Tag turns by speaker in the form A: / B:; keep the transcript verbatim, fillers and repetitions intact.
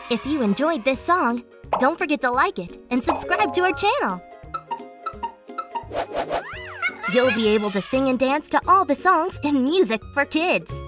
A: If you enjoyed this song, don't forget to like it and subscribe to our channel. You'll be able to sing and dance to all the songs in Music for Kids.